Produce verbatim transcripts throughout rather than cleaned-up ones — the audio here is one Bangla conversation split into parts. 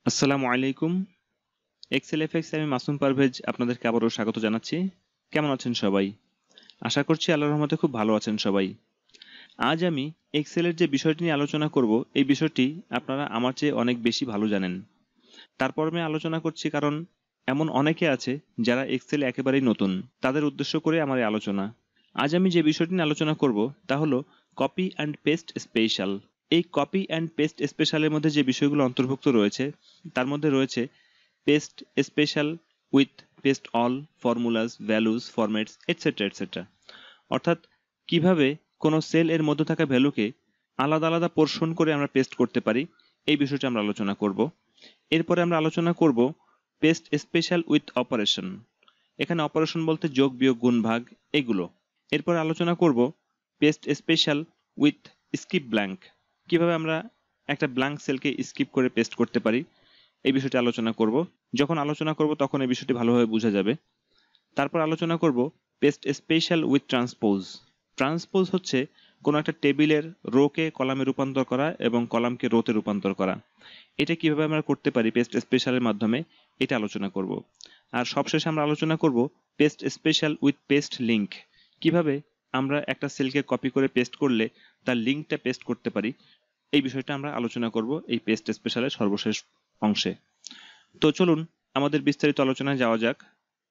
আসসালামু আলাইকুম। এক্সেল এফএক্স আমি মাসুম পারভেজ আপনাদেরকে আবারও স্বাগত জানাচ্ছি। কেমন আছেন সবাই? আশা করছি আল্লাহর রহমতে খুব ভালো আছেন সবাই। আজ আমি এক্সেলের যে বিষয়টি নিয়ে আলোচনা করব, এই বিষয়টি আপনারা আমার চেয়ে অনেক বেশি ভালো জানেন। তারপর আমি আলোচনা করছি কারণ এমন অনেকে আছে যারা এক্সেলে একেবারেই নতুন, তাদের উদ্দেশ্য করে আমার এই আলোচনা। আজ আমি যে বিষয়টি নিয়ে আলোচনা করব তা হলো কপি অ্যান্ড পেস্ট স্পেশাল। এই কপি অ্যান্ড পেস্ট স্পেশালের মধ্যে যে বিষয়গুলো অন্তর্ভুক্ত রয়েছে তার মধ্যে রয়েছে paste special with paste all, formulas, values, formats etcetera etcetera. অর্থাৎ কিভাবে কোনো সেল এর মধ্যে থাকা ভ্যালুকে আলাদা আলাদা পোর্শন করে আমরা পেস্ট করতে পারি, এই বিষয়টি আমরা আলোচনা করব। এরপরে আমরা আলোচনা করব পেস্ট স্পেশাল উইথ অপারেশন। এখানে অপারেশন বলতে যোগ, বিয়োগ, গুণ, ভাগ এগুলো। এরপর আলোচনা করব paste special with skip blank. কিভাবে আমরা একটা ব্ল্যাঙ্ক সেলকে স্কিপ করে পেস্ট করতে পারি, এই বিষয়টি আলোচনা করব। যখন আলোচনা করব তখন এই বিষয়টি ভালোভাবে বোঝা যাবে। তারপর আলোচনা করব paste special with transpose. Transpose হচ্ছে কোনো একটা টেবিলের রোকে কলামে রূপান্তর করা এবং কলামকে রোতে রূপান্তর করা। এটা কিভাবে আমরা করতে পারি পেস্ট স্পেশালের মাধ্যমে, এটা আলোচনা করব। আর সবশেষে আমরা আলোচনা করব paste special with paste link. কিভাবে আমরা একটা সেলকে কপি করে পেস্ট করলে তার লিঙ্কটা পেস্ট করতে পারি, এই বিষয়টা আমরা আলোচনা করব এই পেস্ট স্পেশালের সর্বশেষ অংশে। তো চলুন আমাদের বিস্তারিত আলোচনায় যাওয়া যাক।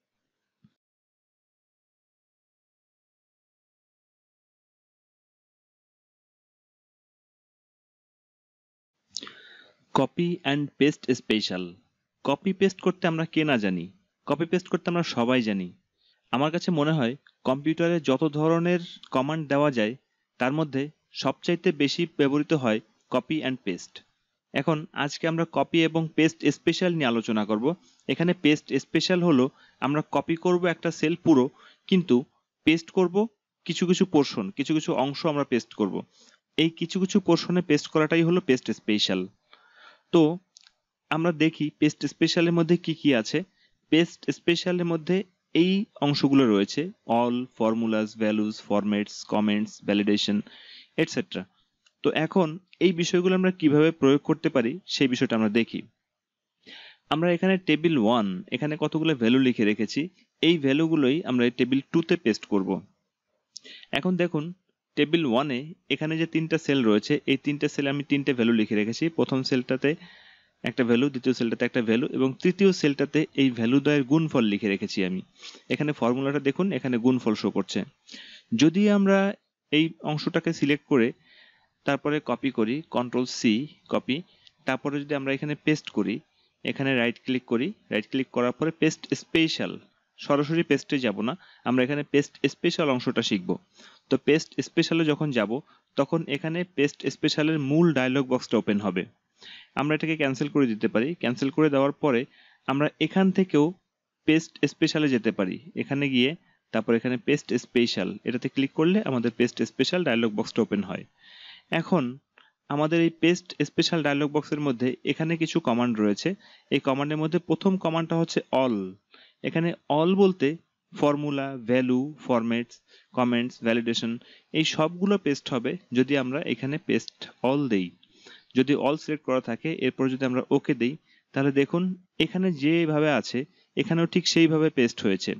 Copy and paste special. Copy paste করতে আমরা কে না জানি, কপি পেস্ট করতে আমরা সবাই জানি। আমার কাছে মনে হয় কম্পিউটারে যত ধরনের কমান্ড দেওয়া যায় তার মধ্যে সবচাইতে বেশি ব্যবহৃত হয় কপি অ্যান্ড পেস্ট। এখন আজকে আমরা কপি এবং পেস্ট স্পেশাল নিয়ে আলোচনা করব। এখানে পেস্ট স্পেশাল হলো আমরা কপি করব একটা সেল পুরো, কিন্তু পেস্ট করব কিছু কিছু পোর্শন, কিছু কিছু অংশ আমরা পেস্ট করব। এই কিছু কিছু পোর্শনে পেস্ট করাটাই হলো পেস্ট স্পেশাল। তো আমরা দেখি পেস্ট স্পেশালের মধ্যে কি কি আছে। পেস্ট স্পেশালের মধ্যে এই অংশগুলো রয়েছে: all, formulas, values, formats, comments, validation etcetera. তো এখন এই বিষয়গুলো আমরা কিভাবে প্রয়োগ করতে পারি সেই বিষয়টা আমরা দেখি। আমরা এখানে টেবিল ওয়ান, এখানে কতগুলো ভ্যালু লিখে রেখেছি। এই ভ্যালুগুলোই আমরা টেবিল টু তে পেস্ট করব। এখন দেখুন টেবিল ওয়ানে এখানে যে তিনটা সেল রয়েছে, এই তিনটা সেলে আমি তিনটে ভ্যালু লিখে রেখেছি। প্রথম সেলটাতে একটা ভ্যালু, দ্বিতীয় সেলটাতে একটা ভ্যালু এবং তৃতীয় সেলটাতে এই ভ্যালু দ্বয়ের গুণফল লিখে রেখেছি আমি। এখানে ফর্মুলাটা দেখুন, এখানে গুণফল শো করছে। যদি আমরা এই অংশটাকে সিলেক্ট করে তারপরে কপি করি, কন্ট্রোল সি কপি, তারপরে যদি আমরা এখানে পেস্ট করি, এখানে রাইট ক্লিক করি, রাইট ক্লিক করার পরে পেস্ট স্পেশাল, সরাসরি পেস্টে যাব না, আমরা এখানে পেস্ট স্পেশাল অংশটা শিখব। তো পেস্ট স্পেশালে যখন যাব তখন এখানে পেস্ট স্পেশালের মূল ডায়লগ বক্সটা ওপেন হবে। আমরা এটাকে ক্যান্সেল করে দিতে পারি। ক্যান্সেল করে দেওয়ার পরে আমরা এখান থেকেও পেস্ট স্পেশালে যেতে পারি। এখানে গিয়ে তারপর এখানে পেস্ট স্পেশাল, এটাতে ক্লিক করলে আমাদের পেস্ট স্পেশাল ডায়লগ বক্সটা ওপেন হয়। এখন আমাদের এই পেস্ট স্পেশাল ডায়লগ বক্সের মধ্যে এখানে কিছু কমান্ড রয়েছে। এই কমান্ডের মধ্যে প্রথম কমান্ডটা হচ্ছে অল। এখানে অল বলতে formula, value, formats, comments, validation এই সবগুলো পেস্ট হবে যদি আমরা এখানে পেস্ট অল দেই। যদি অল সিলেক্ট করা থাকে, এরপর যদি আমরা ওকে দেই, তাহলে দেখুন এখানে যেভাবে আছে এখানেও ঠিক সেইভাবে পেস্ট হয়েছে।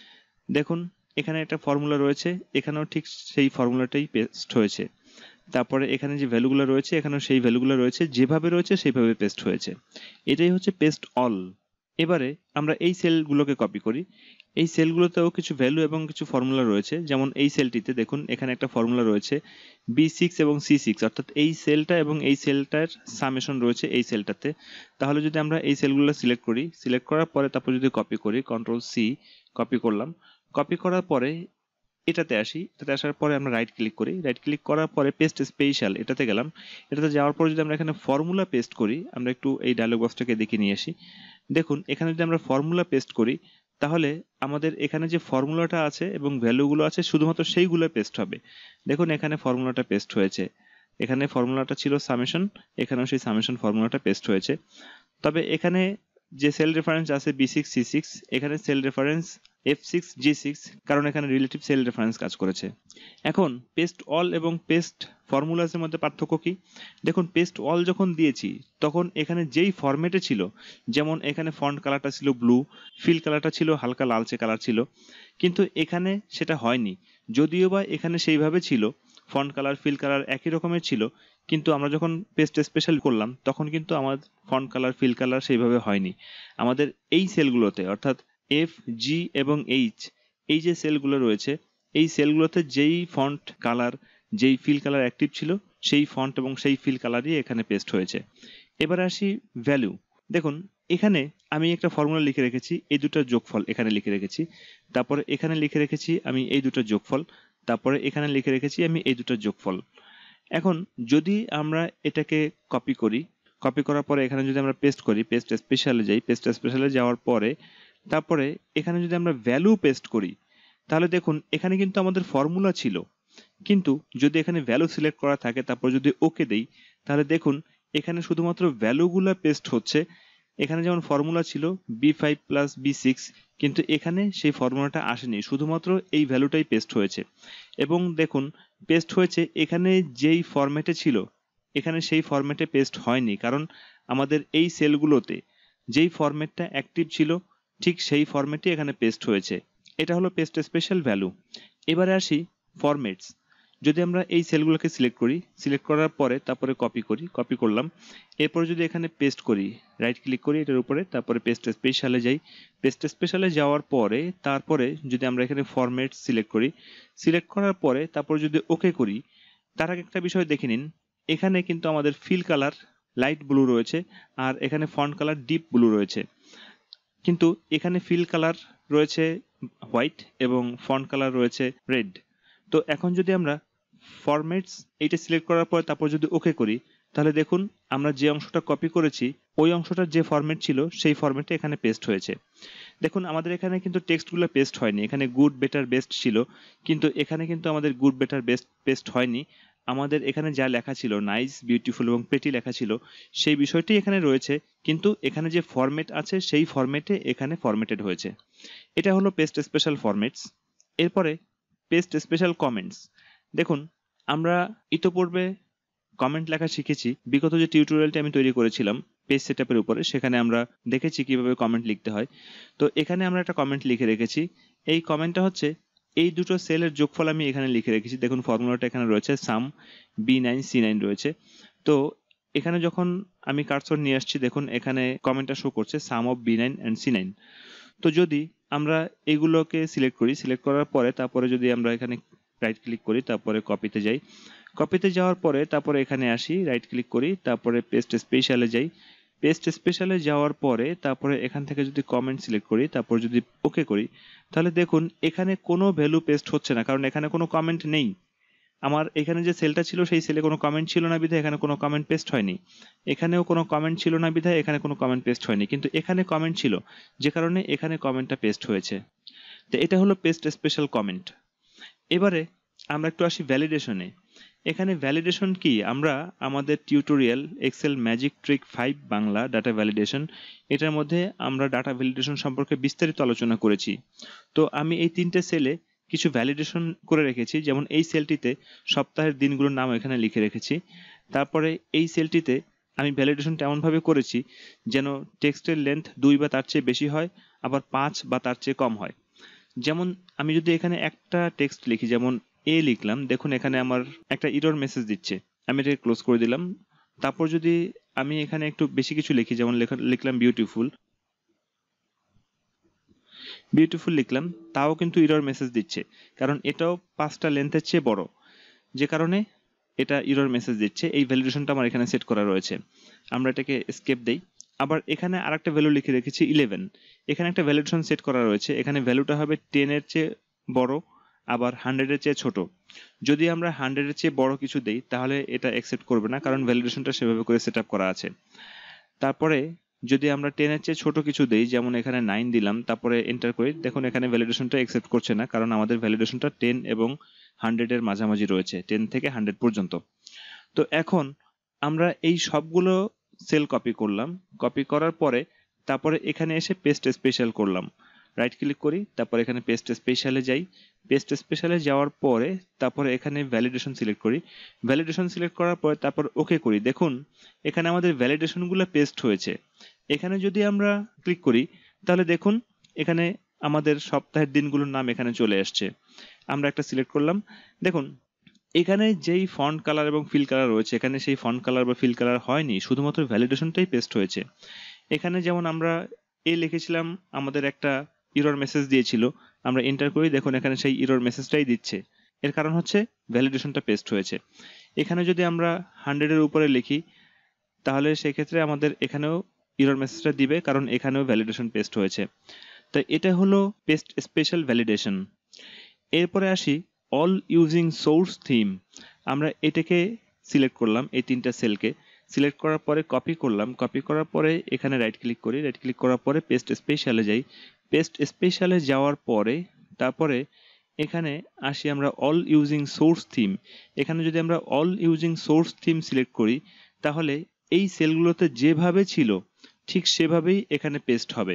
দেখুন এখানে একটা ফর্মুলা রয়েছে, এখানেও ঠিক সেই ফর্মুলাটাই পেস্ট হয়েছে। তারপরে এখানে যে ভ্যালুগুলো রয়েছে এখানেও সেই ভ্যালুগুলো রয়েছে, যেভাবে রয়েছে সেইভাবে পেস্ট হয়েছে। এটাই হচ্ছে পেস্ট অল। এবারে আমরা এই সেলগুলোকে কপি করি। এই সেলগুলোতেও কিছু ভ্যালু এবং কিছু ফর্মুলা রয়েছে। যেমন এই সেলটিতে দেখুন এখানে একটা ফর্মুলা রয়েছে বি সিক্স এবং সি সিক্স, অর্থাৎ এই সেলটা এবং এই সেলটার সামেশন রয়েছে এই সেলটাতে। তাহলে যদি আমরা এই সেলগুলো সিলেক্ট করি, সিলেক্ট করার পরে তারপর যদি কপি করি, কন্ট্রোল সি কপি করলাম, কপি করার পরে এটাতে আসি, এটাতে আসার পরে আমরা রাইট ক্লিক করি, রাইট ক্লিক করার পরে পেস্ট স্পেশাল এটাতে গেলাম। এটাতে যাওয়ার পর যদি আমরা এখানে ফর্মুলা পেস্ট করি, আমরা একটু এই ডায়লগ বক্সটাকে দেখে নিয়ে আসি। দেখুন এখানে যদি আমরা ফর্মুলা পেস্ট করি তাহলে আমাদের এখানে যে ফর্মুলাটা আছে এবং ভ্যালুগুলো আছে শুধুমাত্র সেইগুলো পেস্ট হবে। দেখুন এখানে ফর্মুলাটা পেস্ট হয়েছে, এখানে ফর্মুলাটা ছিল সামেশন, এখানেও সেই সামেশন ফর্মুলাটা পেস্ট হয়েছে। তবে এখানে যে সেল রেফারেন্স আছে বি সিক্স সি সিক্স, এখানে cell reference F six G six, কারণ এখানে রিলেটিভ সেল রেফারেন্স কাজ করেছে। এখন পেস্ট অল এবং পেস্ট ফর্মুলাসের মধ্যে পার্থক্য কি? দেখুন, পেস্ট অল যখন দিয়েছি তখন এখানে যেই ফরম্যাটে ছিল, যেমন এখানে ফন্ট কালারটা ছিল ব্লু, ফিল কালারটা ছিল হালকা লালচে কালার ছিল, কিন্তু এখানে সেটা হয়নি। যদিও বা এখানে সেইভাবে ছিল, ফন্ট কালার ফিল কালার একই রকমের ছিল, কিন্তু আমরা যখন পেস্ট স্পেশাল করলাম তখন কিন্তু আমার ফন্ট কালার ফিল কালার সেইভাবে হয়নি। আমাদের এই সেলগুলোতে অর্থাৎ এফ, জি এবং এইচ, এই যে সেলগুলো রয়েছে, এই সেলগুলোতে যেই ফন্ট কালার যেই ফিল কালার অ্যাক্টিভ ছিল, সেই ফন্ট এবং সেই ফিল কালারই এখানে পেস্ট হয়েছে। এবার আসি ভ্যালু। দেখুন, এখানে আমি একটা ফর্মুলা লিখে রেখেছি, এই দুটোর যোগফল এখানে লিখে রেখেছি, তারপরে এখানে লিখে রেখেছি আমি এই দুটোর যোগফল, তারপরে এখানে লিখে রেখেছি আমি এই দুটোর যোগফল। এখন যদি আমরা এটাকে কপি করি, কপি করার পরে এখানে যদি আমরা পেস্ট করি, পেস্ট স্পেশালে যাই, পেস্ট স্পেশালে যাওয়ার পরে তারপরে এখানে যদি আমরা ভ্যালু পেস্ট করি, তাহলে দেখুন এখানে কিন্তু আমাদের ফর্মুলা ছিল, কিন্তু যদি এখানে ভ্যালু সিলেক্ট করা থাকে তারপর যদি ওকে দেই, তাহলে দেখুন এখানে শুধুমাত্র ভ্যালুগুলো পেস্ট হচ্ছে। এখানে যেমন ফর্মুলা ছিল B five plus B six, কিন্তু এখানে সেই ফর্মুলাটা আসেনি, শুধুমাত্র এই ভ্যালুটাই পেস্ট হয়েছে। এবং দেখুন পেস্ট হয়েছে এখানে যেই ফরম্যাটে ছিল, এখানে সেই ফরম্যাটে পেস্ট হয়নি, কারণ আমাদের এই সেলগুলোতে যেই ফরম্যাটটা অ্যাক্টিভ ছিল ঠিক সেই ফরম্যাটই এখানে পেস্ট হয়েছে। এটা হলো পেস্ট স্পেশাল ভ্যালু। এবারে আসি ফরম্যাটস। যদি আমরা এই সেলগুলোকে সিলেক্ট করি, সিলেক্ট করার পরে তারপরে কপি করি, কপি করলাম, এরপরে যদি এখানে পেস্ট করি, রাইট ক্লিক করি এটার উপরে, তারপরে পেস্ট স্পেশালে যাই, পেস্ট স্পেশালে যাওয়ার পরে তারপরে যদি আমরা এখানে ফরম্যাট সিলেক্ট করি, সিলেক্ট করার পরে তারপর যদি ওকে করি, তার আগে একটা বিষয় দেখে নিন, এখানে কিন্তু আমাদের ফিল কালার লাইট ব্লু রয়েছে আর এখানে ফন্ট কালার ডিপ ব্লু রয়েছে, কিন্তু এখানে ফিল কালার রয়েছে হোয়াইট এবং ফন্ট কালার রয়েছে রেড। তো এখন যদি আমরা ফরম্যাটস এইটা সিলেক্ট করার পর তারপর যদি ওকে করি, তাহলে দেখুন আমরা যে অংশটা কপি করেছি ওই অংশটার যে ফরম্যাট ছিল সেই ফরম্যাটে এখানে পেস্ট হয়েছে। দেখুন আমাদের এখানে কিন্তু টেক্সটগুলো পেস্ট হয়নি, এখানে গুড বেটার বেস্ট ছিল, কিন্তু এখানে কিন্তু আমাদের গুড বেটার বেস্ট পেস্ট হয়নি। আমাদের এখানে যা লেখা ছিল নাইস, বিউটিফুল এবং প্রেটি লেখা ছিল সেই বিষয়টি এখানে রয়েছে, কিন্তু এখানে যে ফরম্যাট আছে সেই ফরম্যাটে এখানে ফরম্যাটেড হয়েছে। এটা হলো পেস্ট স্পেশাল ফরম্যাটস। এরপরে পেস্ট স্পেশাল কমেন্টস। দেখুন আমরা ইতোপূর্বে কমেন্ট লেখা শিখেছি, বিগত যে টিউটোরিয়ালটি আমি তৈরি করেছিলাম পেজ সেটআপের উপরে, সেখানে আমরা দেখেছি কিভাবে কমেন্ট লিখতে হয়। তো এখানে আমরা একটা কমেন্ট লিখে রেখেছি। এই কমেন্টটা হচ্ছে এই দুটো সেলের যোগফল আমি এখানে লিখে রেখেছি। দেখুন ফর্মুলাটা এখানে রয়েছে, sum B nine C nine রয়েছে। তো এখানে যখন আমি কার্সর নিয়ে আসছি, দেখুন এখানে কমেন্টটা শো করছে sum of B nine and C nine. তো যদি আমরা এগুলোকে সিলেক্ট করি, সিলেক্ট করার পরে তারপরে যদি আমরা এখানে রাইট ক্লিক করি, তারপরে কপিতে যাই, কপিতে যাওয়ার পরে তারপরে এখানে আসি, রাইট ক্লিক করি, তারপরে পেস্ট স্পেশালে যাই, পেস্ট স্পেশালে যাওয়ার পরে তারপরে এখান থেকে যদি কমেন্ট সিলেক্ট করি, তারপর যদি ওকে করি, তাহলে দেখুন এখানে কোনো ভ্যালু পেস্ট হচ্ছে না, কারণ এখানে কোনো কমেন্ট নেই। আমার এখানে যে সেলটা ছিল সেই সেলে কোনো কমেন্ট ছিল না বিধায় এখানে কোনো কমেন্ট পেস্ট হয়নি, এখানেও কোনো কমেন্ট ছিল না বিধায় এখানে কোনো কমেন্ট পেস্ট হয়নি, কিন্তু এখানে কমেন্ট ছিল যে কারণে এখানে কমেন্টটা পেস্ট হয়েছে। তো এটা হলো পেস্ট স্পেশাল কমেন্ট। এবারে আমরা একটু আসি ভ্যালিডেশনে। এখানে ভ্যালিডেশন কি, আমরা আমাদের tutorial Excel magic trick five Bangla data validation, এটার মধ্যে আমরা ডাটা ভ্যালিডেশন সম্পর্কে বিস্তারিত আলোচনা করেছি। তো আমি এই তিনটে সেলে কিছু ভ্যালিডেশন করে রেখেছি, যেমন এই সেলটিতে সপ্তাহের দিনগুলোর নাম এখানে লিখে রেখেছি। তারপরে এই সেলটিতে আমি ভ্যালিডেশনটা এমনভাবে করেছি যেন টেক্সটের লেন্থ দুই বা তার চেয়ে বেশি হয়, আবার পাঁচ বা তার চেয়ে কম হয়। যেমন আমি যদি এখানে একটা টেক্সট লিখি, যেমন এ লিখলাম, দেখুন এখানে আমার একটা ইরর মেসেজ দিচ্ছে, আমি এটাকে ক্লোজ করে দিলাম। তারপর যদি আমি এখানে একটু বেশি কিছু লিখি, যেমন লিখলাম বিউটিফুল, বিউটিফুল লিখলাম, তাও কিন্তু ইরর মেসেজ দিচ্ছে, কারণ এটাও পাঁচটা লেন্থের চেয়ে বড়, যে কারণে এটা ইরর মেসেজ দিচ্ছে। এই ভ্যালিডেশনটা আমার এখানে সেট করা রয়েছে। আমরা এটাকে স্কেপ দেই। আবার এখানে আরেকটা ভ্যালু লিখে রেখেছি ইলেভেন, এখানে একটা ভ্যালিডেশন সেট করা রয়েছে, এখানে ভ্যালুটা হবে টেনের চেয়ে বড়, আবার হান্ড্রেডের চেয়ে ছোট। যদি আমরা হান্ড্রেডের চেয়ে বড় কিছু দেই তাহলে এটা অ্যাকসেপ্ট করবে না, কারণ ভ্যালিডেশনটা সেভাবে করে সেট আপ করা আছে। তারপরে যদি আমরা টেনের চেয়ে ছোট কিছু দেই, যেমন এখানে নাইন দিলাম, তারপরে এন্টার করি, দেখুন এখানে ভ্যালিডেশনটা অ্যাকসেপ্ট করছে না, কারণ আমাদের ভ্যালিডেশনটা টেন এবং হান্ড্রেডের মাঝামাঝি রয়েছে, টেন থেকে হান্ড্রেড পর্যন্ত। তো এখন আমরা এই সবগুলো সেল কপি করলাম, কপি করার পরে তারপরে এখানে এসে পেস্ট স্পেশাল করলাম, রাইট ক্লিক করি, তারপর এখানে পেস্ট স্পেশালে যাই, পেস্ট স্পেশালে যাওয়ার পরে তারপরে এখানে ভ্যালিডেশন সিলেক্ট করি, ভ্যালিডেশন সিলেক্ট করার পরে তারপর ওকে করি। দেখুন এখানে আমাদের ভ্যালিডেশনগুলো পেস্ট হয়েছে। এখানে যদি আমরা ক্লিক করি তাহলে দেখুন এখানে আমাদের সপ্তাহের দিনগুলোর নাম এখানে চলে আসছে। আমরা একটা সিলেক্ট করলাম, দেখুন এখানে যেই ফন্ট কালার এবং ফিল কালার রয়েছে এখানে সেই ফন্ট কালার বা ফিল কালার হয়নি, শুধুমাত্র ভ্যালিডেশনটাই পেস্ট হয়েছে। এখানে যেমন আমরা এ লিখেছিলাম, আমাদের একটা ইরর মেসেজ দিয়েছিল, আমরা এন্টার করি, দেখুন এখানে সেই ইরর মেসেজটাই দিচ্ছে। এর কারণ হচ্ছে ভ্যালিডেশনটা পেস্ট হয়েছে। এখানে যদি আমরা হান্ড্রেডের উপরে লিখি তাহলে সেক্ষেত্রে আমাদের এখানেও ইরর মেসেজটা দিবে, কারণ এখানেও ভ্যালিডেশন পেস্ট হয়েছে। তো এটা হলো পেস্ট স্পেশাল ভ্যালিডেশন। এরপরে আসি অল ইউজিং সোর্স থিম। আমরা এটাকে সিলেক্ট করলাম, এই তিনটা সেলকে সিলেক্ট করার পরে কপি করলাম, কপি করার পরে এখানে রাইট ক্লিক করি, রাইট ক্লিক করার পরে পেস্ট স্পেশালে যাই, পেস্ট স্পেশালে যাওয়ার পরে তারপরে এখানে আসি আমরা অল ইউজিং সোর্স থিম। এখানে যদি আমরা all using source theme select করি তাহলে এই সেলগুলোতে যেভাবে ছিল ঠিক সেভাবেই এখানে পেস্ট হবে।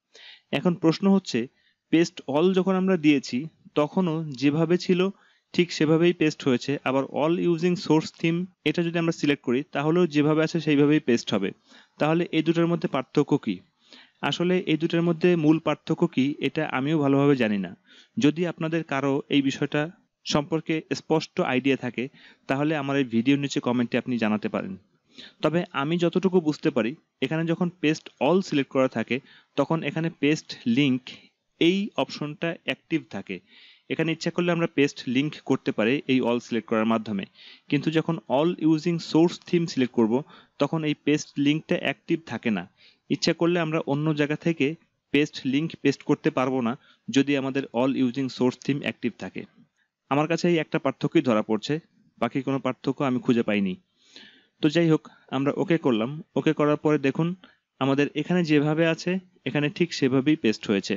এখন প্রশ্ন হচ্ছে পেস্ট অল যখন আমরা দিয়েছি তখনও যেভাবে ছিল ঠিক সেভাবেই পেস্ট হয়েছে, আবার অল ইউজিং সোর্স থিম এটা যদি আমরা সিলেক্ট করি তাহলেও যেভাবে আছে সেইভাবেই পেস্ট হবে। তাহলে এই দুটোর মধ্যে পার্থক্য কি? আসলে এই দুটোর মধ্যে মূল পার্থক্য কি এটা আমিও ভালোভাবে জানি না। যদি আপনাদের কারো এই বিষয়টা সম্পর্কে স্পষ্ট আইডিয়া থাকে তাহলে আমার এই ভিডিওর নিচে কমেন্টে আপনি জানাতে পারেন। তবে আমি যতটুকু বুঝতে পারি এখানে যখন পেস্ট অল সিলেক্ট করা থাকে তখন এখানে পেস্ট লিংক এই অপশনটা অ্যাক্টিভ থাকে। এখানে ইচ্ছা করলে আমরা পেস্ট লিংক করতে পারি এই অল সিলেক্ট করার মাধ্যমে, কিন্তু যখন all using source theme select করব তখন এই পেস্ট লিংকটা অ্যাক্টিভ থাকে না। ইচ্ছা করলে আমরা অন্য জায়গা থেকে পেস্ট লিংক পেস্ট করতে পারবো না যদি আমাদের all using source theme active থাকে। আমার কাছে এই একটা পার্থক্যই ধরা পড়ছে, বাকি কোনো পার্থক্য আমি খুঁজে পাইনি। তো যাই হোক, আমরা ওকে করলাম, ওকে করার পরে দেখুন আমাদের এখানে যেভাবে আছে এখানে ঠিক সেভাবেই পেস্ট হয়েছে,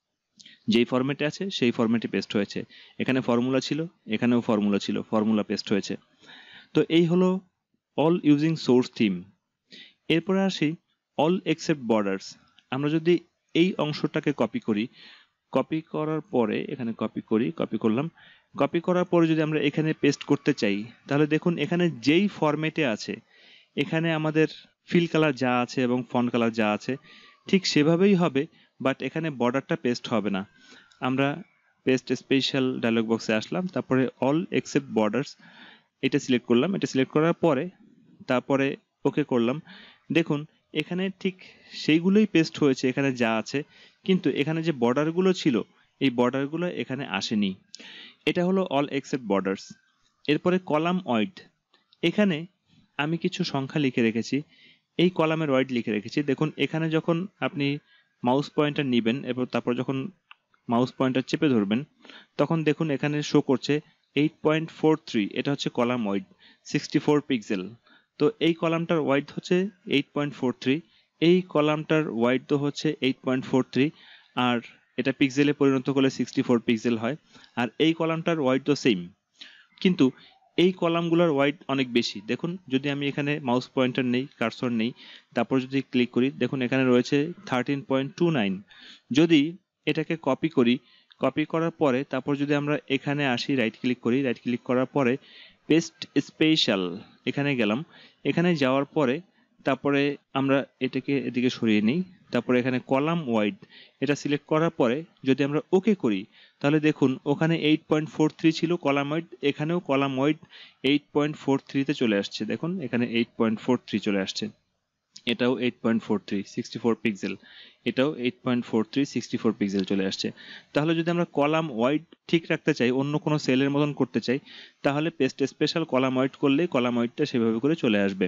যেই ফরম্যাটে আছে সেই ফরম্যাটে পেস্ট হয়েছে। এখানে ফর্মুলা ছিল, এখানেও ফর্মুলা ছিল, ফর্মুলা পেস্ট হয়েছে। তো এই হলো অল ইউজিং সোর্স থিম। এরপরে আসি অল এক্সেপ্ট বর্ডার্স। আমরা যদি এই অংশটাকে কপি করি, কপি করার পরে এখানে কপি করি, কপি করলাম, কপি করার পরে যদি আমরা এখানে পেস্ট করতে চাই তাহলে দেখুন এখানে যেই ফরম্যাটে আছে এখানে আমাদের ফিল কালার যা আছে এবং ফন্ট কালার যা আছে ঠিক সেভাবেই হবে, বাট এখানে বর্ডারটা পেস্ট হবে না। আমরা পেস্ট স্পেশাল ডায়লগ বক্সে আসলাম, তারপরে অল এক্সেপ্ট বর্ডার্স এটা সিলেক্ট করলাম, এটা সিলেক্ট করার পরে তারপরে ওকে করলাম। দেখুন এখানে ঠিক সেইগুলোই পেস্ট হয়েছে এখানে যা আছে, কিন্তু এখানে যে বর্ডারগুলো ছিল এই বর্ডারগুলো এখানে আসেনি। এটা হলো অল এক্সেপ্ট বর্ডার্স। এরপরে কলাম ওয়াইড, এখানে আমি কিছু সংখ্যা লিখে রেখেছি, এই কলামের ওয়াইড লিখে রেখেছি। দেখুন এখানে যখন আপনি মাউস পয়েন্টার নেবেন এবং তারপর যখন মাউস পয়েন্টার চেপে ধরবেন তখন দেখুন এখানে শো করছে এইট পয়েন্ট ফোর থ্রি, এটা হচ্ছে column wide, sixty four pixel. তো এই কলামটার ওয়াইড হচ্ছে এইট পয়েন্ট ফোর থ্রি, এই কলামটার ওয়াইড তো হচ্ছে এইট পয়েন্ট ফোর থ্রি, আর এটা পিক্সেলে পরিণত করলে সিক্সটি ফোর পিক্সেল হয়, আর এই কলামটার ওয়াইড তো সেম, কিন্তু এই কলামগুলোর ওয়াইড অনেক বেশি। দেখুন যদি আমি এখানে মাউস পয়েন্টার নেই, কার্সর নেই, তারপর যদি ক্লিক করি দেখুন এখানে রয়েছে থার্টিন পয়েন্ট টু নাইন। যদি এটাকে কপি করি, কপি করার পরে তারপর যদি আমরা এখানে আসি, রাইট ক্লিক করি, রাইট ক্লিক করার পরে পেস্ট স্পেশাল এখানে গেলাম, এখানে যাওয়ার পরে তারপরে আমরা এটাকে এদিকে সরিয়ে নিই, তারপরে এখানে কলাম ওয়াইড এটা সিলেক্ট করার পরে যদি আমরা ওকে করি তাহলে দেখুন ওখানে এইট পয়েন্ট ফোর থ্রি ছিল কলাম ওয়াইড, এখানেও column wide eight point four থ্রিতে চলে আসছে। দেখুন এখানে এইট পয়েন্ট ফোর থ্রি চলে আসছে, এটাও eight point four three, sixty four pixel, এটাও eight point four three, sixty four pixel চলে আসছে। তাহলে যদি আমরা কলাম ওয়াইড ঠিক রাখতে চাই, অন্য কোনো সেলের মতন করতে চাই, তাহলে পেস্ট স্পেশাল কলাম ওয়াইড করলেই কলাম ওয়াইডটা সেভাবে করে চলে আসবে।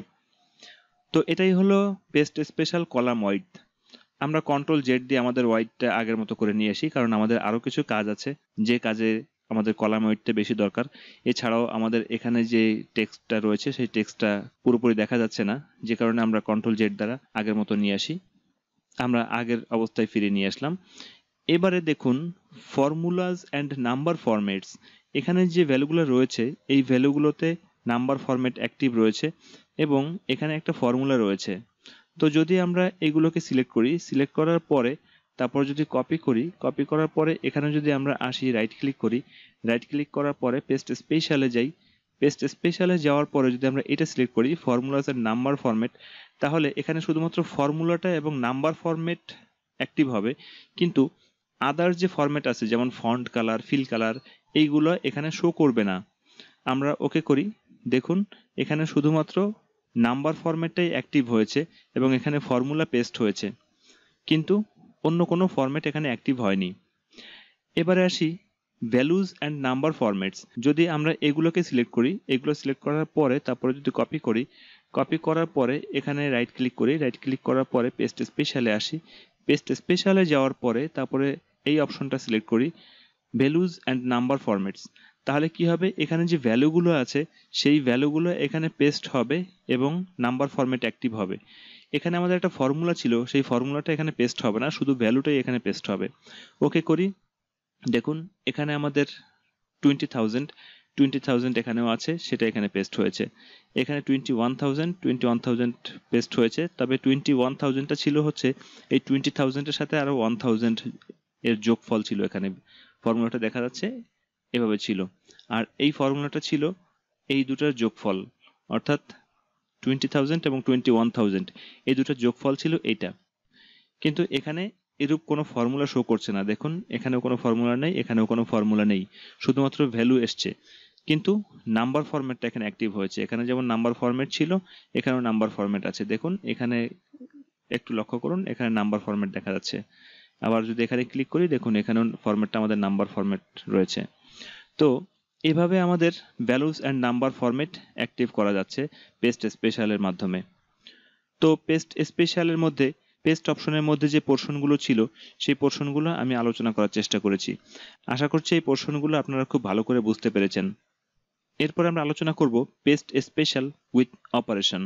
তো এটাই হলো পেস্ট স্পেশাল কলাম ওয়াইড। আমরা কন্ট্রোল জেড দিয়ে আমাদের ওয়াইডটা আগের মতো করে নিয়ে আসি, কারণ আমাদের আরো কিছু কাজ আছে যে কাজে আমাদের কলাম ওয়াইডটা বেশি দরকার। এছাড়াও আমাদের এখানে যে টেক্সটটা রয়েছে সেই টেক্সটটা পুরোপুরি দেখা যাচ্ছে না, যে কারণে আমরা কন্ট্রোল জেড দ্বারা আগের মতো নিয়ে আসি। আমরা আগের অবস্থায় ফিরে নিয়ে আসলাম। এবারে দেখুন ফর্মুলাস অ্যান্ড নাম্বার ফরম্যাটস, এখানে যে ভ্যালুগুলো রয়েছে এই ভ্যালুগুলোতে নাম্বার ফরম্যাট অ্যাক্টিভ রয়েছে এবং এখানে একটা ফর্মুলা রয়েছে। তো যদি আমরা এগুলোকে সিলেক্ট করি, সিলেক্ট করার পরে তারপর যদি কপি করি, কপি করার পরে এখানে যদি আমরা আসি, রাইট ক্লিক করি, রাইট ক্লিক করার পরে পেস্ট স্পেশালে যাই, পেস্ট স্পেশালে যাওয়ার পরে যদি আমরা এটা সিলেক্ট করি ফর্মুলাস এন্ড নাম্বার ফরম্যাট, তাহলে এখানে শুধুমাত্র ফর্মুলাটা এবং নাম্বার ফরম্যাট অ্যাক্টিভ হবে, কিন্তু আদার যে ফরম্যাট আছে যেমন ফন্ট কালার, ফিল কালার, এইগুলো এখানে শো করবে না। আমরা ওকে করি, দেখুন এখানে শুধুমাত্র নাম্বার ফরম্যাটটাই অ্যাক্টিভ হয়েছে এবং এখানে ফর্মুলা পেস্ট হয়েছে, কিন্তু অন্য কোনো ফরম্যাট এখানে অ্যাক্টিভ হয়নি। এবারে আসি ভ্যালুজ অ্যান্ড নাম্বার ফরম্যাটস। যদি আমরা এগুলোকে সিলেক্ট করি, এগুলো সিলেক্ট করার পরে তারপরে যদি কপি করি, কপি করার পরে এখানে রাইট ক্লিক করি, রাইট ক্লিক করার পরে পেস্ট স্পেশালে আসি, পেস্ট স্পেশালে যাওয়ার পরে তারপরে এই অপশনটা সিলেক্ট করি ভ্যালুজ অ্যান্ড নাম্বার ফরম্যাটস। তাহলে কি হবে, এখানে যে ভ্যালুগুলো আছে সেই ভ্যালুগুলো এখানে পেস্ট হবে এবং নাম্বার ফরম্যাট অ্যাক্টিভ হবে। এখানে আমাদের একটা ফর্মুলা ছিল, সেই ফর্মুলাটা এখানে পেস্ট হবে না, শুধু ভ্যালুটাই এখানে পেস্ট হবে। ওকে করি, দেখুন এখানে আমাদের টোয়েন্টি থাউজেন্ড টোয়েন্টি থাউজেন্ড এখানেও আছে, সেটা এখানে পেস্ট হয়েছে। এখানে twenty one thousand twenty one thousand paste হয়েছে, তবে টোয়েন্টি ওয়ান থাউজেন্ডটা ছিল হচ্ছে এই টোয়েন্টি থাউজেন্ডের সাথে আরো ওয়ান থাউজেন্ড এর যোগফল ছিল। এখানে ফর্মুলাটা দেখা যাচ্ছে এভাবে ছিল, আর এই ফর্মুলাটা ছিল এই দুটার যোগফল, অর্থাৎ টোয়েন্টি থাউজেন্ড এবং টোয়েন্টি ওয়ান থাউজেন্ড এই দুটার যোগফল ছিল এইটা। কিন্তু এখানে এরূপ কোনো ফর্মুলা শো করছে না, দেখুন এখানেও কোনো ফর্মুলা নেই, এখানেও কোনো ফর্মুলা নেই, শুধুমাত্র ভ্যালু এসছে, কিন্তু নাম্বার ফরম্যাটটা এখানে অ্যাক্টিভ হয়েছে। এখানে যেমন নাম্বার ফরম্যাট ছিল, এখানেও নাম্বার ফরম্যাট আছে, দেখুন এখানে একটু লক্ষ্য করুন, এখানে নাম্বার ফরম্যাট দেখা যাচ্ছে। আবার যদি এখানে ক্লিক করি, দেখুন এখানেও ফরম্যাটটা আমাদের নাম্বার ফরম্যাট রয়েছে। তো এভাবে আমাদের values and number format active করা যাচ্ছে পেস্ট স্পেশালের মাধ্যমে। তো পেস্ট স্পেশালের মধ্যে পেস্ট অপশনের মধ্যে যে পোর্শনগুলো ছিল সেই পোর্শনগুলো আমি আলোচনা করার চেষ্টা করেছি। আশা করছি এই পোর্শনগুলো আপনারা খুব ভালো করে বুঝতে পেরেছেন। এরপর আমরা আলোচনা করব paste special with operation.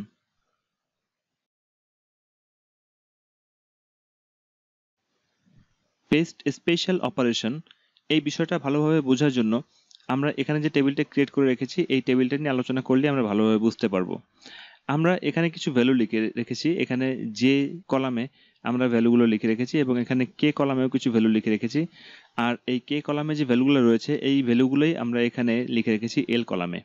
Paste special operation এই বিষয়টা ভালোভাবে বোঝার জন্য আমরা এখানে যে টেবিলটা ক্রিয়েট করে রেখেছি এই টেবিলটা নিয়ে আলোচনা করলে আমরা ভালোভাবে বুঝতে পারবো। আমরা এখানে কিছু ভ্যালু লিখে রেখেছি, এখানে যে কলামে আমরা ভ্যালুগুলো লিখে রেখেছি এবং এখানে কে কলামেও কিছু ভ্যালু লিখে রেখেছি, আর এই কে কলামে যে ভ্যালুগুলো রয়েছে এই ভ্যালুগুলোই আমরা এখানে লিখে রেখেছি এল কলামে।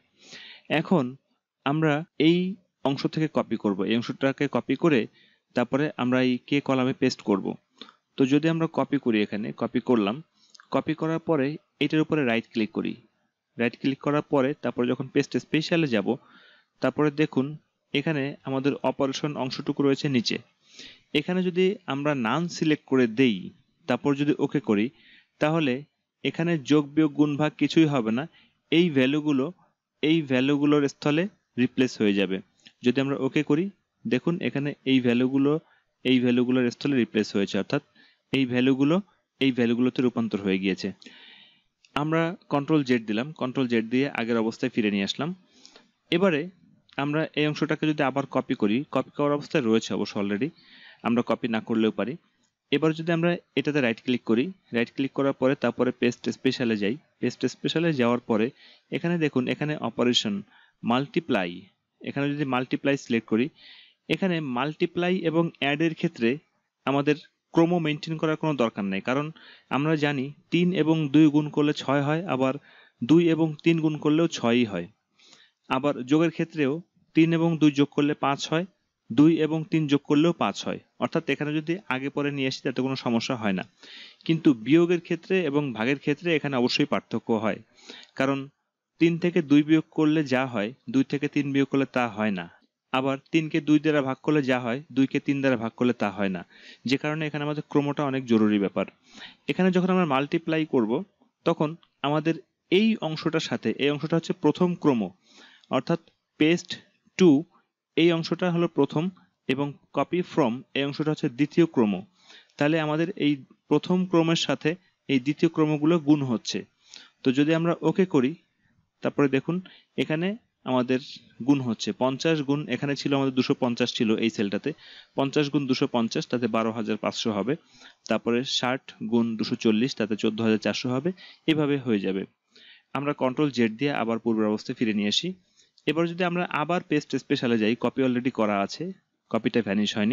এখন আমরা এই অংশ থেকে কপি করব, এই অংশটাকে কপি করে তারপরে আমরা এই কে কলামে পেস্ট করব। তো যদি আমরা কপি করি, এখানে কপি করলাম, কপি করার পরে এটার উপরে রাইট ক্লিক করি, রাইট ক্লিক করার পরে তারপরে যখন পেস্ট স্পেশালে যাব, তারপরে দেখুন এখানে আমাদের অপারেশন অংশটুকু রয়েছে নিচে। এখানে যদি আমরা নান সিলেক্ট করে দেই, তারপর যদি ওকে করি, তাহলে এখানে যোগ বিয়োগ গুণ ভাগ কিছুই হবে না, এই ভ্যালুগুলো এই ভ্যালুগুলোর স্থলে রিপ্লেস হয়ে যাবে। যদি আমরা ওকে করি, দেখুন এখানে এই ভ্যালুগুলো এই ভ্যালুগুলোর স্থলে রিপ্লেস হয়েছে, অর্থাৎ এই ভ্যালুগুলো এই ভ্যালুগুলোতে রূপান্তর হয়ে গিয়েছে। আমরা কন্ট্রোল জেড দিলাম, কন্ট্রোল জেড দিয়ে আগের অবস্থায় ফিরে নিয়ে আসলাম। এবারে আমরা এই অংশটাকে যদি আবার কপি করি, কপি করার অবস্থায় রয়েছে অবশ্য অলরেডি, আমরা কপি না করলেও পারি। এবার যদি আমরা এটাতে রাইট ক্লিক করি, রাইট ক্লিক করার পরে তারপরে পেস্ট স্পেশালে যাই, পেস্ট স্পেশালে যাওয়ার পরে এখানে দেখুন এখানে অপারেশন মাল্টিপ্লাই, এখানে যদি মাল্টিপ্লাই সিলেক্ট করি, এখানে মাল্টিপ্লাই এবং অ্যাডের ক্ষেত্রে আমাদের ক্রম মেনটেন করার কোনো দরকার নেই, কারণ আমরা জানি তিন এবং দুই গুণ করলে ছয় হয়, আবার দুই এবং তিন গুণ করলেও ছয়ই হয়। আবার যোগের ক্ষেত্রেও তিন এবং দুই যোগ করলে পাঁচ হয়, দুই এবং তিন যোগ করলেও পাঁচ হয়, অর্থাৎ এখানে যদি আগে পরে নিয়ে আসি তাতে কোনো সমস্যা হয় না। কিন্তু বিয়োগের ক্ষেত্রে এবং ভাগের ক্ষেত্রে এখানে অবশ্যই পার্থক্য হয়, কারণ তিন থেকে দুই বিয়োগ করলে যা হয় দুই থেকে তিন বিয়োগ করলে তা হয় না, আবার তিনকে দুই দ্বারা ভাগ করলে যা হয় দুইকে তিন দ্বারা ভাগ করলে তা হয় না, যে কারণে এখানে আমাদের ক্রমটা অনেক জরুরি ব্যাপার। এখানে যখন আমরা মাল্টিপ্লাই করব তখন আমাদের এই অংশটার সাথে এই অংশটা হচ্ছে প্রথম ক্রম, অর্থাৎ পেস্ট টু এই অংশটা হলো প্রথম এবং কপি ফ্রম এই অংশটা হচ্ছে দ্বিতীয় ক্রম। তাহলে আমাদের এই প্রথম ক্রমের সাথে এই দ্বিতীয় ক্রমগুলো গুণ হচ্ছে। তো যদি আমরা ওকে করি, তারপরে দেখুন এখানে আমাদের গুণ হচ্ছে পঞ্চাশ গুণ, এখানে ছিল আমাদের দুশো পঞ্চাশ ছিল এই সেলটাতে, পঞ্চাশ গুণ দুশো পঞ্চাশ তাতে বারো হাজার পাঁচশো হবে, তারপরে ষাট গুণ দুশো চল্লিশ তাতে চোদ্দ হাজার চারশো হবে, এভাবে হয়ে যাবে। আমরা কন্ট্রোল জেড দিয়ে আবার পূর্বের অবস্থায় ফিরে নিয়ে আসি। এবার যদি আমরা আবার পেস্ট স্পেশালে যাই, কপি অলরেডি করা আছে, কপিটা ভ্যানিশ হয়নি,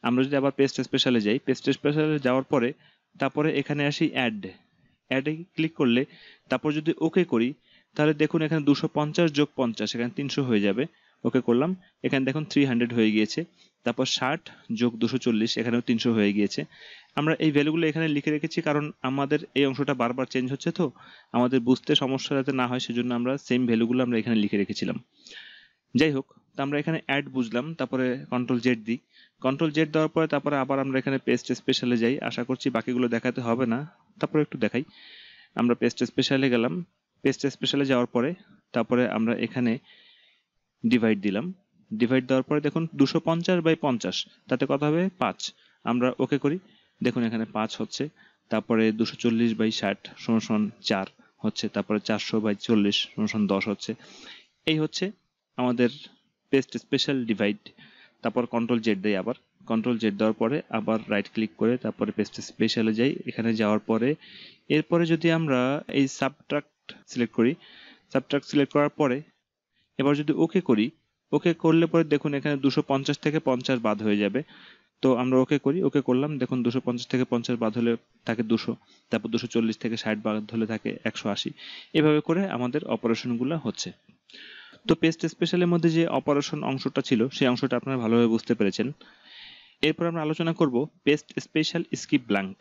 আমরা যদি আবার পেস্ট স্পেশালে যাই, পেস্ট স্পেশালে যাওয়ার পরে তারপরে এখানে আসি অ্যাড, অ্যাডে ক্লিক করলে তারপর যদি ওকে করি তাহলে দেখুন এখানে দুশো পঞ্চাশ যোগ পঞ্চাশ এখানে তিনশো হয়ে যাবে। ওকে করলাম, এখানে দেখুন থ্রি হান্ড্রেড হয়ে গিয়েছে। তারপর ষাট যোগ দুশো চল্লিশ এখানেও তিনশো হয়ে গিয়েছে। আমরা এই ভ্যালুগুলো এখানে লিখে রেখেছি কারণ আমাদের এই অংশটা বারবার চেঞ্জ হচ্ছে, তো আমাদের বুঝতে সমস্যা যাতে না হয় সেজন্য আমরা সেম ভ্যালুগুলো আমরা এখানে লিখে রেখেছিলাম। যাই হোক, তো আমরা এখানে অ্যাড বুঝলাম, তারপরে কন্ট্রোল জেড দিই। কন্ট্রোল জেড দেওয়ার পরে তারপরে আবার আমরা এখানে পেস্ট স্পেশালে যাই। আশা করছি বাকিগুলো দেখাতে হবে না, তারপরে একটু দেখাই। আমরা পেস্ট স্পেশালে গেলাম, পেস্ট স্পেশালে যাওয়ার পরে তারপরে আমরা এখানে ডিভাইড দিলাম। ডিভাইড দেওয়ার পরে দেখুন দুশো পঞ্চাশ বাই পঞ্চাশ, তাতে কত হবে পাঁচ। আমরা ওকে করি, দেখুন এখানে পাঁচ হচ্ছে। তারপরে দুশো চল্লিশ বাই ষাট সমান সমান চার হচ্ছে। তারপরে চারশো বাই চল্লিশ সমান সমান দশ হচ্ছে। এই হচ্ছে আমাদের পেস্ট স্পেশাল ডিভাইড। তারপর কন্ট্রোল জেড দেই, আবার কন্ট্রোল জেড দেওয়ার পরে আবার রাইট ক্লিক করে তারপরে পেস্ট স্পেশালে যাই। এখানে যাওয়ার পরে এরপরে যদি আমরা এই সাবট্রাক্ট সিলেক্ট করি, সাবট্রাক্ট সিলেক্ট করার পরে এবার যদি ওকে করি, ওকে করলে পরে দেখুন এখানে দুশো পঞ্চাশ থেকে পঞ্চাশ বাদ হয়ে যাবে। তো আমরা ওকে করি, ওকে করলাম, দেখুন দুশো পঞ্চাশ থেকে পঞ্চাশ বাদ হলে থাকে দুশো, তারপর দুশো চল্লিশ থেকে ষাট বাদ হলে থাকে একশো আশি। এভাবে করে আমাদের অপারেশনগুলো হচ্ছে। তো পেস্ট স্পেশালের মধ্যে যে অপারেশন অংশটা ছিল সেই অংশটা আপনারা ভালোভাবে বুঝতে পেরেছেন। এরপর আমরা আলোচনা করব paste special skip blank.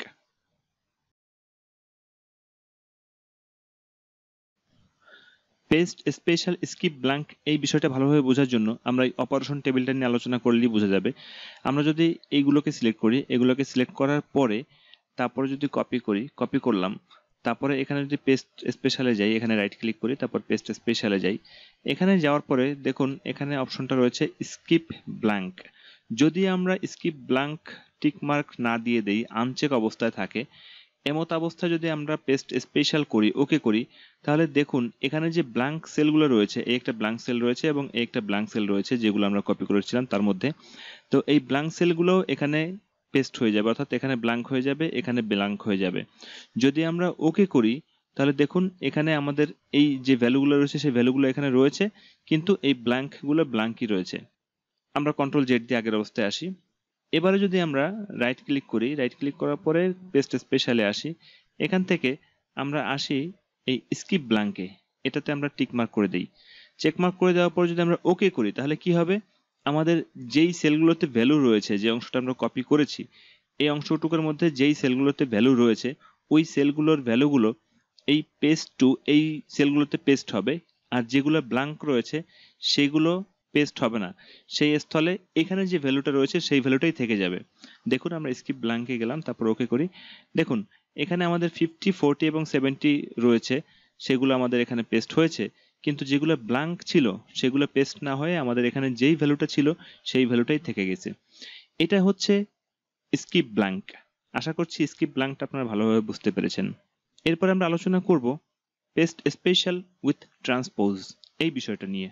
Paste special skip blank এই বিষয়টা ভালোভাবে বোঝার জন্য আমরা এই অপারেশন টেবিলটা নিয়ে আলোচনা করলেই বোঝা যাবে। আমরা যদি এইগুলোকে সিলেক্ট করি, এগুলোকে সিলেক্ট করার পরে তারপরে যদি কপি করি, কপি করলাম, তারপরে এখানে যদি পেস্ট স্পেশালে যাই, এখানে রাইট ক্লিক করি, তারপর পেস্ট স্পেশালে যাই। এখানে যাওয়ার পরে দেখুন এখানে অপশনটা রয়েছে স্কিপ ব্ল্যাঙ্ক। যদি আমরা স্কিপ ব্ল্যাঙ্ক টিক মার্ক না দিয়ে দেই, আনচেক অবস্থায় থাকে, এমত অবস্থায় যদি আমরা পেস্ট স্পেশাল করি, ওকে করি, তাহলে দেখুন এখানে যে ব্ল্যাঙ্ক সেলগুলো রয়েছে, এই একটা ব্ল্যাঙ্ক সেল রয়েছে এবং এই একটা ব্ল্যাঙ্ক সেল রয়েছে যেগুলো আমরা কপি করেছিলাম তার মধ্যে। তো এই ব্ল্যাঙ্ক সেলগুলো এখানে পেস্ট হয়ে যাবে, অর্থাৎ এখানে ব্ল্যাঙ্ক হয়ে যাবে, এখানে ব্ল্যাঙ্ক হয়ে যাবে। যদি আমরা ওকে করি তাহলে দেখুন এখানে আমাদের এই যে ভ্যালুগুলো রয়েছে সেই ভ্যালুগুলো এখানে রয়েছে, কিন্তু এই ব্ল্যাঙ্কগুলো ব্ল্যাঙ্কই রয়েছে। আমরা কন্ট্রোল জেড দিয়ে আগের অবস্থায় আসি। এবারে যদি আমরা রাইট ক্লিক করি, রাইট ক্লিক করার পরে পেস্ট স্পেশালে আসি, এখান থেকে আমরা আসি এই স্কিপ ব্ল্যাঙ্কে, এটাতে আমরা টিক মার্ক করে দিই। চেক মার্ক করে দেওয়ার পর যদি আমরা ওকে করি তাহলে কি হবে, আমাদের যেই সেলগুলোতে ভ্যালু রয়েছে, যে অংশটা আমরা কপি করেছি, এই অংশটুকুর মধ্যে যেই সেলগুলোতে ভ্যালু রয়েছে ওই সেলগুলোর ভ্যালুগুলো এই পেস্ট টু এই সেলগুলোতে পেস্ট হবে, আর যেগুলো ব্ল্যাঙ্ক রয়েছে সেগুলো পেস্ট হবে না। সেই স্থলে এখানে যে ভ্যালুটা রয়েছে সেই ভ্যালুটাই থেকে যাবে। দেখুন আমরা স্কিপ ব্ল্যাঙ্কে গেলাম, তারপর ওকে করি, দেখুন এখানে আমাদের ফিফটি, ফোরটি এবং সেভেন্টি রয়েছে, সেগুলো আমাদের এখানে পেস্ট হয়েছে, কিন্তু যেগুলো ব্ল্যাঙ্ক ছিল সেগুলো পেস্ট না হয়ে আমাদের এখানে যেই ভ্যালুটা ছিল সেই ভ্যালুটাই থেকে গেছে। এটা হচ্ছে স্কিপ ব্ল্যাঙ্ক। আশা করছি স্কিপ ব্ল্যাঙ্কটা আপনারা ভালোভাবে বুঝতে পেরেছেন। এরপর আমরা আলোচনা করব পেস্ট স্পেশাল উইথ ট্রান্সপোজ এই বিষয়টা নিয়ে।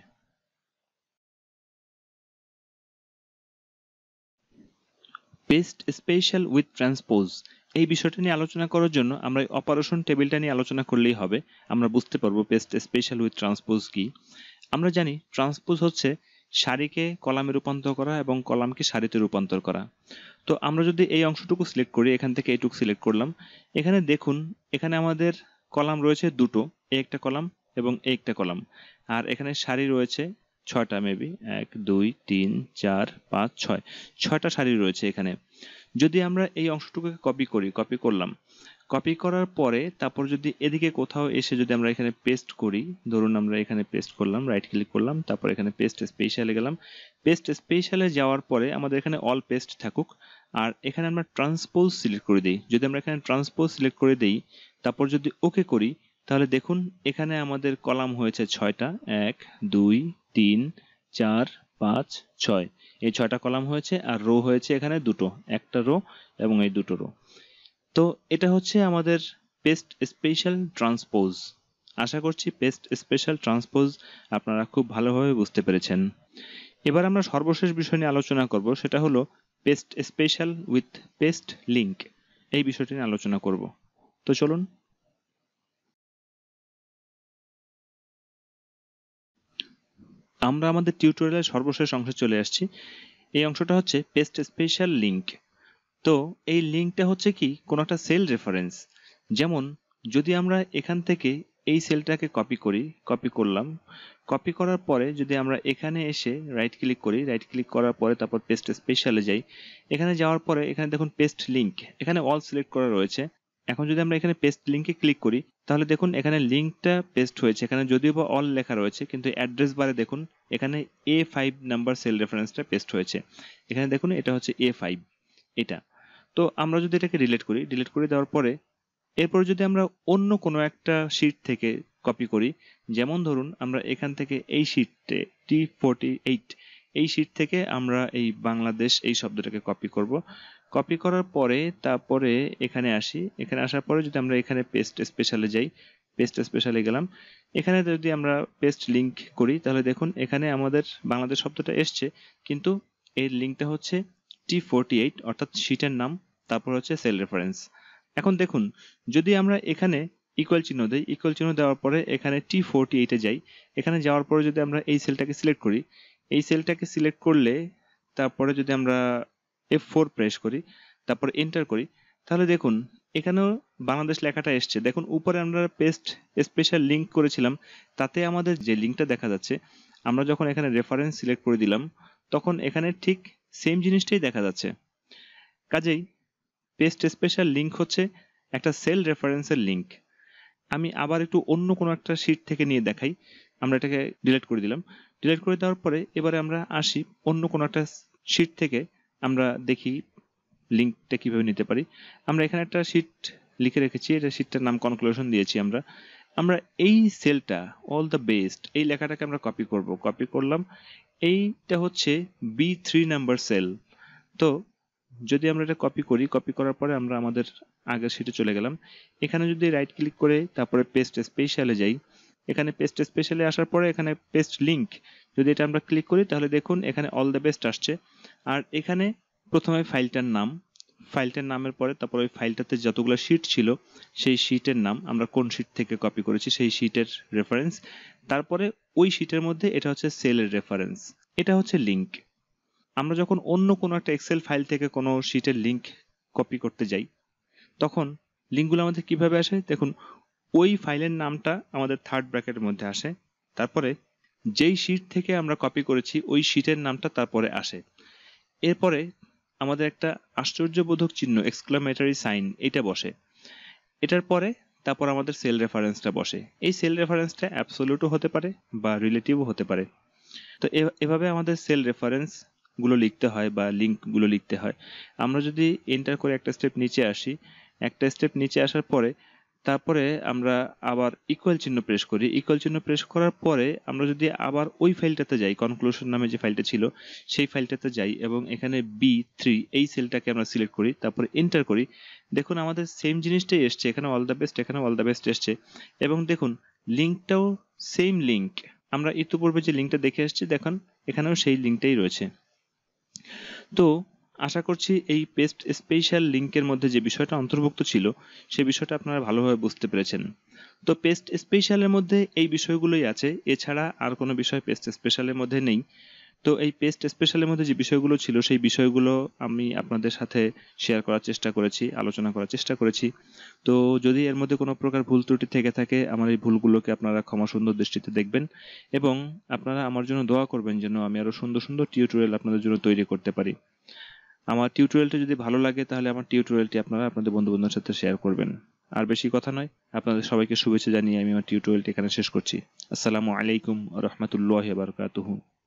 পেস্ট স্পেশাল উইথ ট্রান্সপোজ এই বিষয়টা নিয়ে আলোচনা করার জন্য আমরা অপারেশন টেবিলটা নিয়ে আলোচনা করলেই হবে, আমরা বুঝতে পারবো পেস্ট স্পেশাল উইথ ট্রান্সপোজ কি। আমরা জানি ট্রান্সপোজ হচ্ছে সারিকে কলামে রূপান্তর করা এবং কলামকে সারিতে রূপান্তর করা। তো আমরা যদি এই অংশটুকু সিলেক্ট করি, এখান থেকে এইটুকু সিলেক্ট করলাম, এখানে দেখুন এখানে আমাদের কলাম রয়েছে দুটো, এই একটা কলাম এবং এই একটা কলাম, আর এখানে সারি রয়েছে ছয়টা, মেবি এক দুই তিন চার পাঁচ ছয়, ছয়টা সারি রয়েছে এখানে। যদি আমরা এই অংশটুকুকে কপি করি, কপি করলাম, কপি করার পরে তারপর যদি এদিকে কোথাও এসে যদি আমরা এখানে পেস্ট করি, ধরুন আমরা এখানে পেস্ট করলাম, রাইট ক্লিক করলাম, তারপর এখানে পেস্ট স্পেশালে গেলাম, পেস্ট স্পেশালে যাওয়ার পরে আমাদের এখানে অল পেস্ট থাকুক, আর এখানে আমরা ট্রান্সপোজ সিলেক্ট করে দিই। যদি আমরা এখানে ট্রান্সপোজ সিলেক্ট করে দিই, তারপর যদি ওকে করি, তাহলে দেখুন এখানে আমাদের কলাম হয়েছে ছয়টা, এক দুই তিন চার পাঁচ ছয়, এই ছয়টা কলাম হয়েছে, আর রো হয়েছে এখানে দুটো, একটা রো এবং এই দুটো রো। তো এটা হচ্ছে আমাদের পেস্ট স্পেশাল ট্রান্সপোজ। আশা করছি পেস্ট স্পেশাল ট্রান্সপোজ আপনারা খুব ভালোভাবে বুঝতে পেরেছেন। এবার আমরা সর্বশেষ বিষয় নিয়ে আলোচনা করব, সেটা হলো paste special with paste link এই বিষয়টি নিয়ে আলোচনা করব। তো চলুন। আমরা আমাদের টিউটোরিয়ালের সর্বশেষ অংশে চলে আসছি। এই অংশটা হচ্ছে পেস্ট স্পেশাল লিঙ্ক। তো এই লিঙ্কটা হচ্ছে কি কোনো একটা সেল রেফারেন্স। যেমন যদি আমরা এখান থেকে এই সেলটাকে কপি করি, কপি করলাম, কপি করার পরে যদি আমরা এখানে এসে রাইট ক্লিক করি, রাইট ক্লিক করার পরে তারপর পেস্ট স্পেশালে যাই, এখানে যাওয়ার পরে এখানে দেখুন পেস্ট লিঙ্ক, এখানে অল সিলেক্ট করা রয়েছে। এখন যদি আমরা এখানে পেস্ট লিঙ্কে ক্লিক করি তাহলে দেখুন এখানে লিঙ্কটা পেস্ট হয়েছে, এখানে যদিও বা অল লেখা রয়েছে কিন্তু অ্যাড্রেস বারে দেখুন এখানে এ ফাইভ নাম্বার সেল রেফারেন্সটা পেস্ট হয়েছে। এখানে দেখুন এটা হচ্ছে এ ফাইভ এটা। তো আমরা যদি এটাকে ডিলিট করি, ডিলিট করে দেওয়ার পরে এরপর যদি আমরা অন্য কোনো একটা শিট থেকে কপি করি, যেমন ধরুন আমরা এখান থেকে এই শিটে টি ফোরটি এইট এই শিট থেকে আমরা এই বাংলাদেশ এই শব্দটাকে কপি করব। কপি করার পরে তারপরে এখানে আসি, এখানে আসার পরে যদি আমরা এখানে পেস্ট স্পেশালে যাই, পেস্ট স্পেশালে গেলাম, এখানে যদি আমরা পেস্ট লিঙ্ক করি তাহলে দেখুন এখানে আমাদের বাংলাদেশ শব্দটা এসছে, কিন্তু এর লিঙ্কটা হচ্ছে টি ফোরটি এইট অর্থাৎ শিটের নাম, তারপর হচ্ছে সেল রেফারেন্স। এখন দেখুন যদি আমরা এখানে ইকুয়াল চিহ্ন দিই, ইকুয়াল চিহ্ন দেওয়ার পরে এখানে টি ফোরটি এইটে যাই, এখানে যাওয়ার পরে যদি আমরা এই সেলটাকে সিলেক্ট করি, এই সেলটাকে সিলেক্ট করলে তারপরে যদি আমরা এফ ফোর প্রেস করি, তারপর এন্টার করি, তাহলে দেখুন এখানেও বাংলাদেশ লেখাটা এসছে। দেখুন উপরে আমরা পেস্ট স্পেশাল লিঙ্ক করেছিলাম, তাতে আমাদের যে লিঙ্কটা দেখা যাচ্ছে, আমরা যখন এখানে রেফারেন্স সিলেক্ট করে দিলাম তখন এখানে ঠিক সেম জিনিসটাই দেখা যাচ্ছে। কাজেই পেস্ট স্পেশাল লিঙ্ক হচ্ছে একটা সেল রেফারেন্সের লিঙ্ক। আমি আবার একটু অন্য কোনো একটা শিট থেকে নিয়ে দেখাই। আমরা এটাকে ডিলিট করে দিলাম, ডিলিট করে দেওয়ার পরে এবারে আমরা আসি অন্য কোনো একটা শিট থেকে, আমরা দেখি লিঙ্কটা কিভাবে নিতে পারি। আমরা এখানে একটা শিট লিখে রেখেছি, এটা শিটটার নাম কনক্লুশন দিয়েছি আমরা। আমরা এই সেলটা অল দ্য বেস্ট এই লেখাটাকে আমরা কপি করব, কপি করলাম, এইটা হচ্ছে বি থ্রি নাম্বার সেল। তো যদি আমরা এটা কপি করি, কপি করার পরে আমরা আমাদের আগের শিটে চলে গেলাম, এখানে যদি রাইট ক্লিক করে তারপরে পেস্ট স্পেশালে যাই, এখানে পেস্ট স্পেশালে আসার পরে এখানে পেস্ট লিঙ্ক যদি এটা আমরা ক্লিক করি তাহলে দেখুন এখানে অল দ্য বেস্ট আসছে। আর এখানে প্রথমে ফাইলটার নাম, ফাইলটার নামের পরে তারপর ওই ফাইলটাতে যতগুলো শিট ছিল সেই শিটের নাম, আমরা কোন শিট থেকে কপি করেছি সেই শিটের রেফারেন্স, তারপরে ওই শিটের মধ্যে এটা হচ্ছে সেলের রেফারেন্স, এটা হচ্ছে লিঙ্ক। আমরা যখন অন্য কোনো একটা এক্সেল ফাইল থেকে কোনো শিটের লিঙ্ক কপি করতে যাই তখন লিঙ্কগুলো আমাদের কিভাবে আসে দেখুন, ওই ফাইলের নামটা আমাদের থার্ড ব্র্যাকেটের মধ্যে আসে, তারপরে যেই শিট থেকে আমরা কপি করেছি ওই শিটের নামটা তারপরে আসে, এরপরে আমাদের একটা আশ্চর্যবোধক চিহ্ন এক্সক্লামেটরি সাইন এটা বসে, এটার পরে তারপর আমাদের সেল রেফারেন্সটা বসে। এই সেল রেফারেন্সটা অ্যাবসলিউটও হতে পারে বা রিলেটিভও হতে পারে। তো এভাবে আমাদের সেল রেফারেন্স গুলো লিখতে হয় বা লিঙ্ক গুলো লিখতে হয়। আমরা যদি এন্টার করে একটা স্টেপ নিচে আসি, একটা স্টেপ নিচে আসার পরে তারপরে আমরা আবার ইকুয়াল চিহ্ন প্রেস করি, ইকুয়াল চিহ্ন প্রেস করার পরে আমরা যদি আবার ওই ফাইলটাতে যাই, কনক্লুশন নামে যে ফাইলটা ছিল সেই ফাইলটাতে যাই এবং এখানে বি থ্রি এই সেলটাকে আমরা সিলেক্ট করি, তারপরে এন্টার করি, দেখুন আমাদের সেম জিনিসটাই এসছে, এখানে অল দ্য বেস্ট, এখানে অল দ্য বেস্ট এসছে এবং দেখুন লিঙ্কটাও সেম লিঙ্ক, আমরা ইতিপূর্বে যে লিঙ্কটা দেখে এসেছি দেখুন এখানেও সেই লিঙ্কটাই রয়েছে। তো আশা করছি এই পেস্ট স্পেশাল লিঙ্কের মধ্যে যে বিষয়টা অন্তর্ভুক্ত ছিল সেই বিষয়টা আপনারা ভালোভাবে বুঝতে পেরেছেন। তো পেস্ট স্পেশালের মধ্যে এই বিষয়গুলোই আছে, এছাড়া আর কোনো বিষয় পেস্ট স্পেশালের মধ্যে নেই। তো এই পেস্ট স্পেশালের মধ্যে যে বিষয়গুলো ছিল সেই বিষয়গুলো আমি আপনাদের সাথে শেয়ার করার চেষ্টা করেছি, আলোচনা করার চেষ্টা করেছি। তো যদি এর মধ্যে কোনো প্রকার ভুল ত্রুটি থেকে থাকে আমার এই ভুলগুলোকে আপনারা ক্ষমা সুন্দর দৃষ্টিতে দেখবেন এবং আপনারা আমার জন্য দোয়া করবেন যেন আমি আরো সুন্দর সুন্দর টিউটোরিয়াল আপনাদের জন্য তৈরি করতে পারি। আমার টিউটোরিয়ালটি যদি ভালো লাগে তাহলে আমার টিউটোরিয়ালটি আপনারা আপনাদের বন্ধু বান্ধবের সাথে শেয়ার করবেন। আর বেশি কথা নয়, আপনাদের সবাইকে শুভেচ্ছা জানিয়ে আমি আমার টিউটোরিয়ালটি এখানে শেষ করছি। আসসালামু আলাইকুম ওয়া রাহমাতুল্লাহি ওয়া বারাকাতুহু।